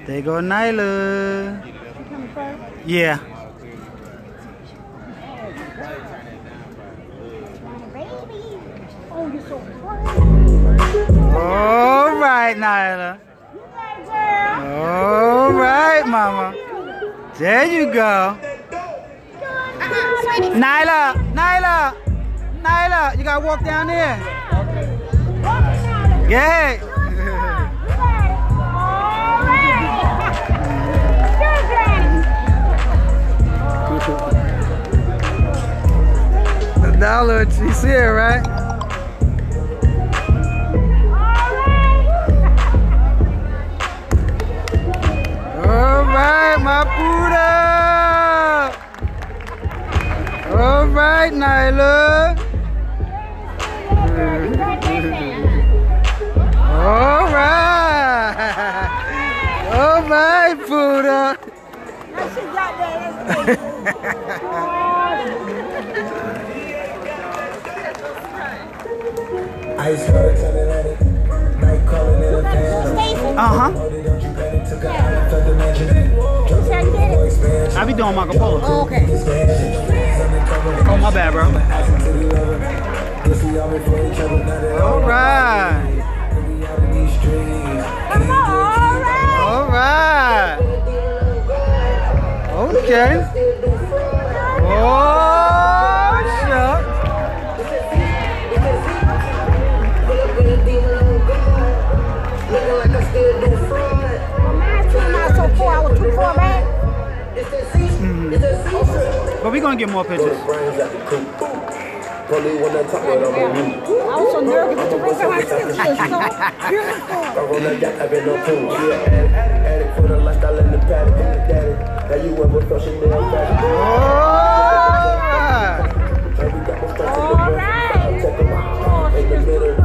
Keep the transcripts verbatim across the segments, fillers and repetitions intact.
There go Nyla. Yeah. All right, Nyla. All right, mama. There you go. Nyla, Nyla, Nyla, you gotta walk down there. Yeah. Now look, you see it, right? All right, my Buddha. All right, Nyla. All right. All right, Buddha. Ice water turning at it, night calling in a fan. Uh-huh. I be doing Marco Polo. Oh, okay. Oh, my bad, bro. All right. All right. Okay. Oh, shucks. But we're gonna get more pictures. I was so nervous that the rest of my kids was so beautiful. All right. Oh, she was super.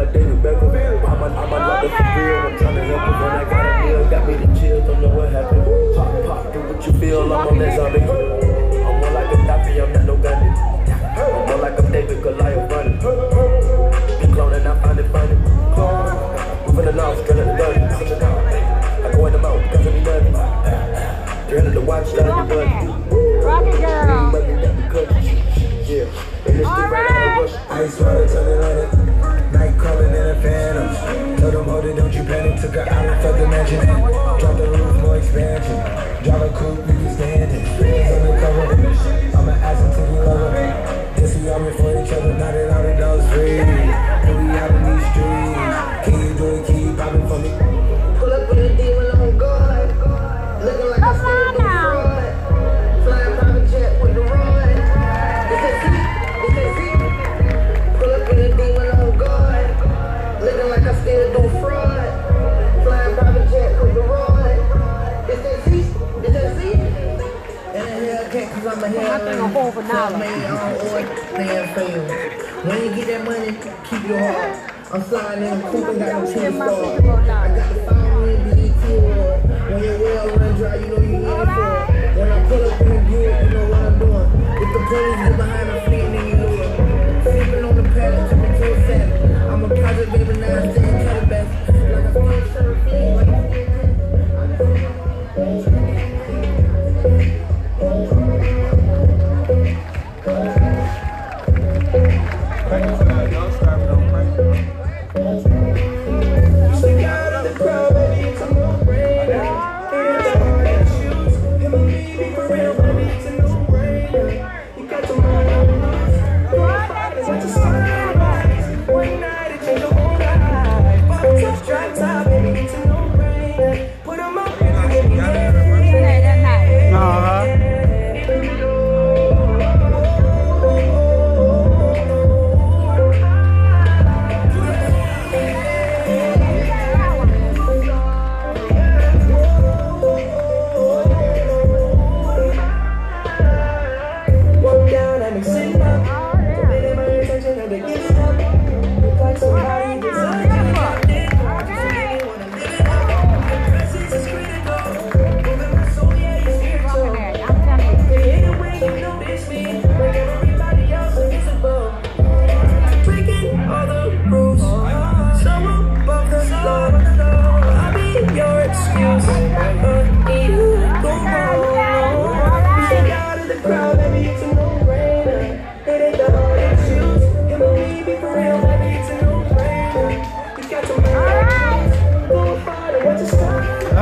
Got me the chills, don't know what happened. Pop, pop, do what you feel, I'm on that zombie. I'm more like a Daffy, I'm not no bandit. I'm more like a David Goliath running. Be cloning, I find it funny. Moving the north, straight at the dirty. I go in the mouth, because of me nothing. Turn to the watch, start the button. Rock it, girl. All right. Ice water turning on it. Night calling in a phantom. Told them, hold it, don't you panic. Took her island, felt the mansion. Drop the roof, more expansion. Drive a coupe, we be standing. On the cover, I'm an ass until we love her. This we all for each other, now that all the dogs free. And we out in these streets. Can you do it, keep popping for me? Pull up with a demon on guard. Looking like a stand fraud. Flying private jet with the rod. It's a seat, it's a seat. Pull up with a demon on guard. Looking like I still do fraud. Flying private jet with the rod. It's a seat, it's a seat. And the hell can't cause I'm a hell. I think I'm over now. When you get that money, keep your heart. I'm flying in a coupe and got no team star. I got the fire in the B E T award. When your well run dry, you know you need it for. When I pull up in the good, you know what I'm doing. If the police get behind, I'm fleeing in your lure. Sleeping on the pad, took me to a savage. I'm a project baby, now I stay in the best. Like a still shirt, fleeing like a still Don't start, don't break.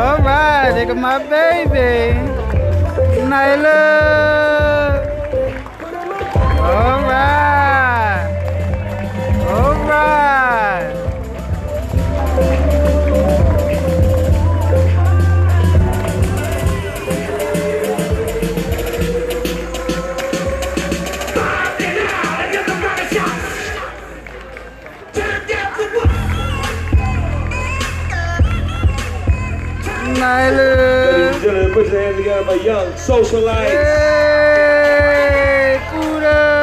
All right, look at my baby. Nyla. All right. All right. Nyla. Ladies and gentlemen, put your hands together for Young Socialites. Hey, Kuda.